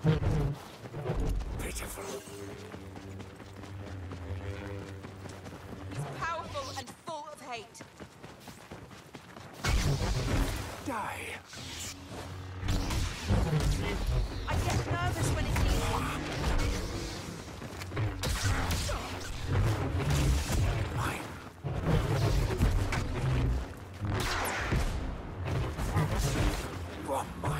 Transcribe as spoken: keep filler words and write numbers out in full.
Pitiful. He's powerful and full of hate. Die. I get nervous when it's easy. Mine. You are mine.